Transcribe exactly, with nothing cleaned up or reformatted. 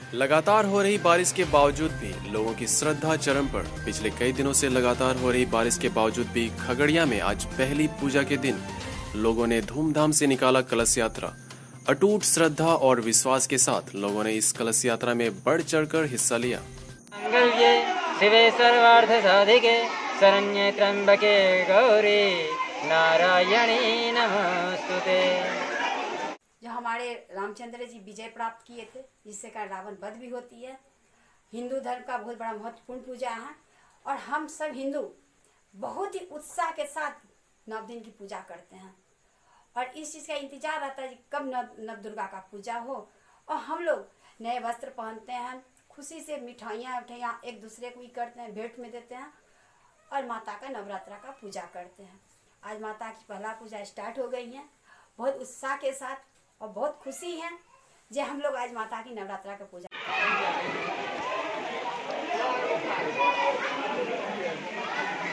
लगातार हो रही बारिश के बावजूद भी लोगों की श्रद्धा चरम पर। पिछले कई दिनों से लगातार हो रही बारिश के बावजूद भी खगड़िया में आज पहली पूजा के दिन लोगों ने धूमधाम से निकाला कलश यात्रा। अटूट श्रद्धा और विश्वास के साथ लोगों ने इस कलश यात्रा में बढ़ चढ़कर हिस्सा लिया। मंगल्ये शिवे सर्वार्थ साधिके शरण्ये त्र्यंबके गौरी नारायणी नमोस्तुते। जो हमारे रामचंद्र जी विजय प्राप्त किए थे, जिससे कारण रावण वध भी होती है, हिंदू धर्म का बहुत बड़ा महत्वपूर्ण पूजा है। और हम सब हिंदू बहुत ही उत्साह के साथ नव दिन की पूजा करते हैं और इस चीज़ का इंतजार रहता है कि कब नव नव दुर्गा का पूजा हो। और हम लोग नए वस्त्र पहनते हैं, खुशी से मिठाइयाँ उठाइयाँ एक दूसरे को ही करते हैं, भेंट में देते हैं और माता का नवरात्रा का पूजा करते हैं। आज माता की पहला पूजा स्टार्ट हो गई है, बहुत उत्साह के साथ और बहुत खुशी है जो हम लोग आज माता की नवरात्रा का पूजा